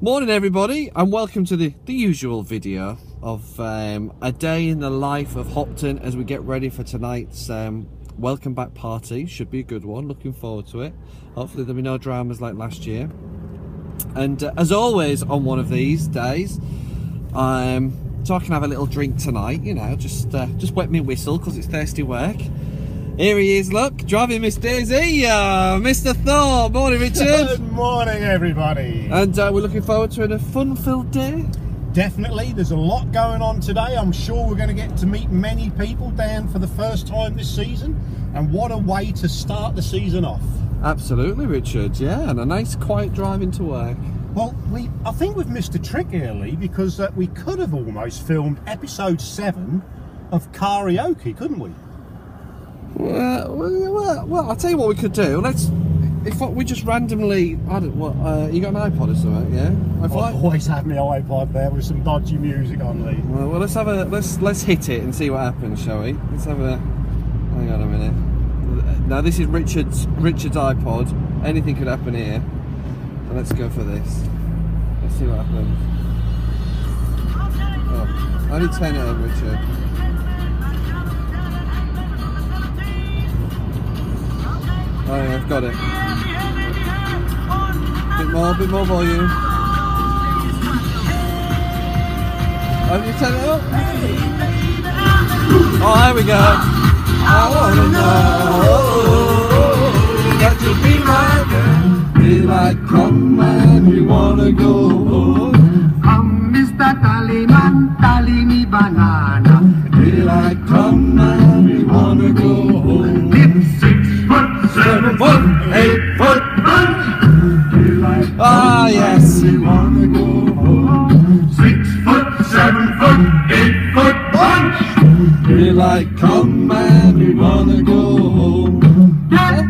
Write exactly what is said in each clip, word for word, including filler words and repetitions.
Morning everybody, and welcome to the, the usual video of um, a day in the life of Hopton as we get ready for tonight's um, welcome back party. Should be a good one, looking forward to it. Hopefully there'll be no dramas like last year. And uh, as always on one of these days, um, so I can have a little drink tonight, you know, just uh, just wet me whistle because it's thirsty work. Here he is, look, driving Miss Daisy, uh, Mister Thor. Morning, Richard. Good morning, everybody. And uh, we're looking forward to a fun-filled day. Definitely, there's a lot going on today. I'm sure we're going to get to meet many people down for the first time this season. And what a way to start the season off. Absolutely, Richard, yeah, and a nice quiet drive into work. Well, we I think we've missed a trick early because uh, we could have almost filmed episode seven of karaoke, couldn't we? Well, well, well, I'll tell you what we could do. Let's, if we just randomly, I don't what, uh, you got an iPod or something, yeah? I've I... always had my iPod there with some dodgy music on, Lee. Well, well, let's have a, let's let's hit it and see what happens, shall we? Let's have a, hang on a minute. Now this is Richard's Richard's iPod. Anything could happen here. So let's go for this. Let's see what happens. Oh, only ten it up, Richard. Oh yeah, I've got it. Bit more, bit more volume. Have you turned it up? Oh, there we go. I wanna know that you'll be my girl. Daylight come and we wanna go home. Come, Mister Tallyman, tally me banana. Daylight come and we wanna go home. It's six foot, Seven foot, eight foot bunch. Ah, yes. we wanna go home. Six foot, seven foot, eight foot bunch. Daylight come and we wanna go home. Yeah.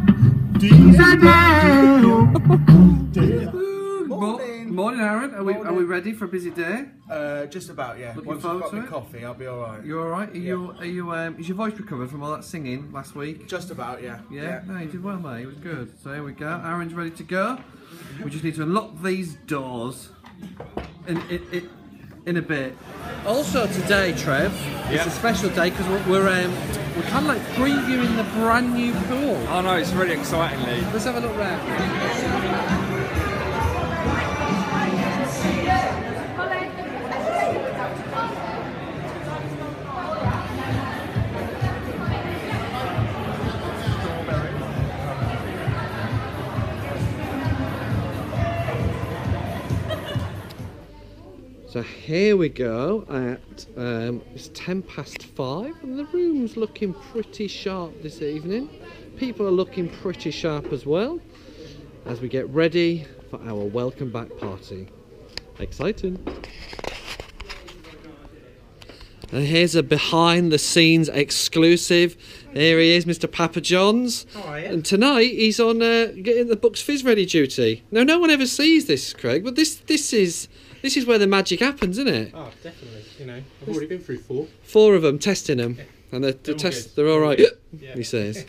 Morning. Morning, Aaron. Are we are we ready for a busy day? Uh, just about, yeah. Looking Once forward I've got to my it? coffee, I'll be all right. You all right? Are Yeah. you are you um? Is your voice recovered from all that singing last week? Just about, yeah. Yeah. No, you did well, mate. It was good. So here we go. Aaron's ready to go. We just need to unlock these doors. In in in, in a bit. Also today, Trev, it's a special day because we're we're, um, we're kind of like previewing the brand new pool. Oh no, it's really exciting, Lee. Let's have a look round. So here we go at, um, it's ten past five and the room's looking pretty sharp this evening. People are looking pretty sharp as well as we get ready for our welcome back party. Exciting. And here's a behind the scenes exclusive. Here he is, Mister Papa John's. How are you? And tonight he's on uh, getting the Bucks Fizz ready duty. Now no one ever sees this, Craig, but this this is this is where the magic happens, isn't it? Oh, definitely. You know, I've already been through four. Four of them testing them, Yeah. and the, the They're all test good. they're all right. Yeah. He says.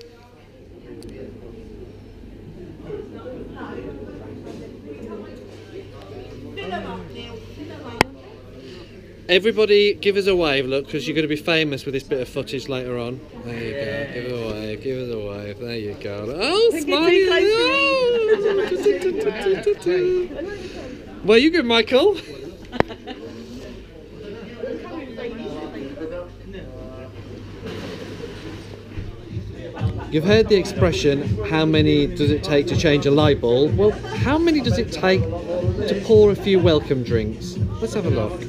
Everybody, give us a wave, look, because you're going to be famous with this bit of footage later on. There you go. Give us a wave. Give us a wave. There you go. Oh, smiley. Oh. Well, you good, Michael? You've heard the expression, how many does it take to change a light bulb? Well, how many does it take to pour a few welcome drinks? Let's have a look.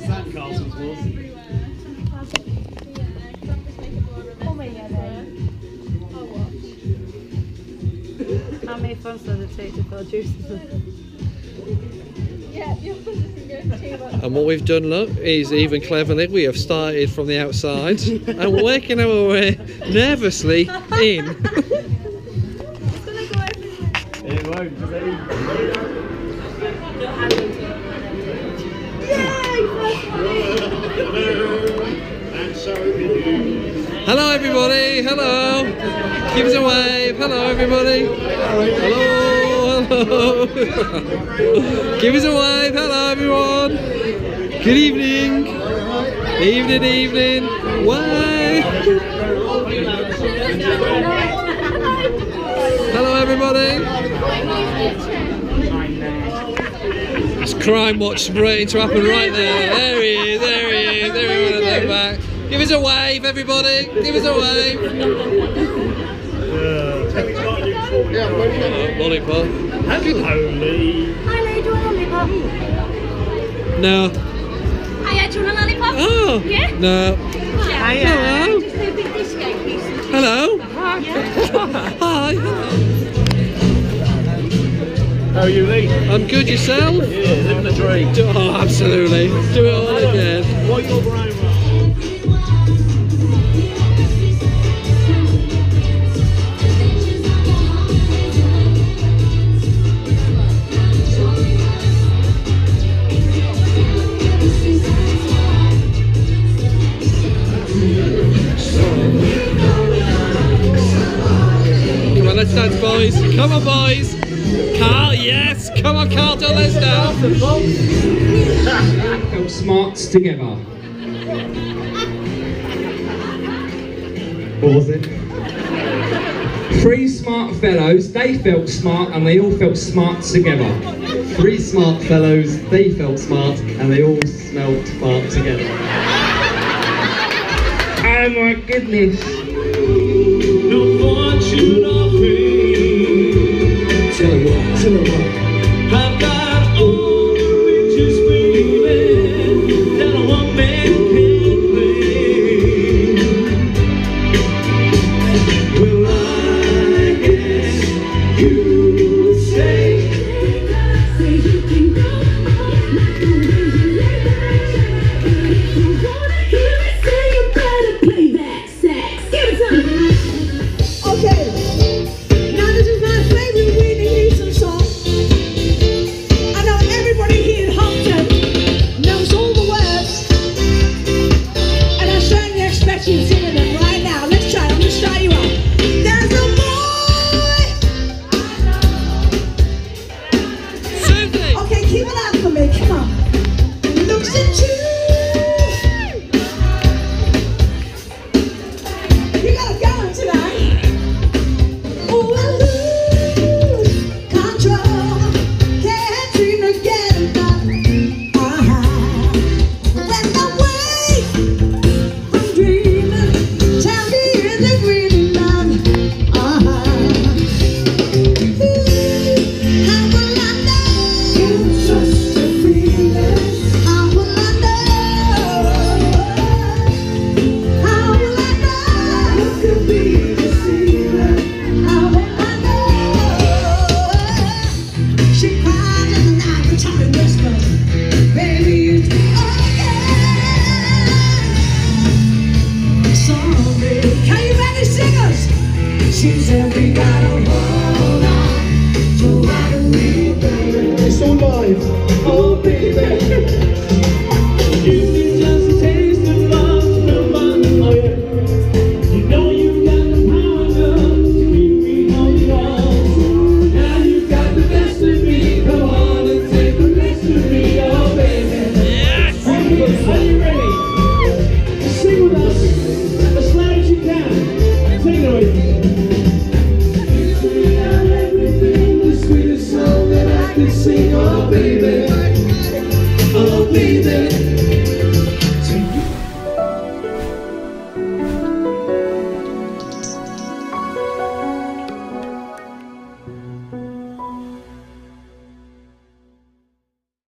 How many fun does it take to fill juices? Yeah, you're too much. And what we've done, look, is even cleverly, we have started from the outside and working our way nervously in. It's gonna go everywhere. It won't, Hello everybody, hello. Give us a wave. Hello everybody. Hello, hello. Hello. Give us a wave. Hello, everyone. Good evening. Evening, evening. Wave. Hello, everybody. It's Crime Watch waiting to happen right there. There he is. There he is. Everyone at the back. Give us a wave, everybody. Give us a wave. Yeah, Lollipop. hello, Lee. Hi, Lee, do you want a lollipop? No. Hiya, do you want a lollipop? Oh. Yeah? No. Hiya. Hello. Just do a big disco piece. Hello. Yeah. Hi. How are you, Lee? I'm good. Yourself? Yeah, living the dream. Oh, absolutely. Do it all again. What your brain? Come on, let's dance, boys. Come on, boys. Carl, yes. Come on, Carl, don't let us down. Felt smarts together. What was it? Three smart fellows, they felt smart and they all felt smart together. Three smart fellows, they felt smart, and they all smelled smart together. Oh my goodness. No fortune or fame. Tell 'em what, tell 'em what. I've got all the riches, baby, that a woman can claim. Well, I guess you say, say you can go on like the way you lay back. You wanna hear me say you better play that sax. Give it to me. Okay, now this is my favorite Whitney Houston song. I know everybody here in Hopton knows all the words, and I certainly expect you to sing them right now. Let's try. I'm gonna start you off. There's a boy. Susie. Okay, keep it up for me. Come on. Looks at you. You gotta go tonight. Oh, I lose control. Can't seem to get enough. Uh-huh. When I wake from dreaming, tell me is it really love? Uh-huh. How will I know? You trust the feeling. How will I know? How will I know? You could be deceiving. How will I know? She cries in the night, the talking whispers. Baby, it's okay. Sorry. Can you ready, singers? She said we gotta hold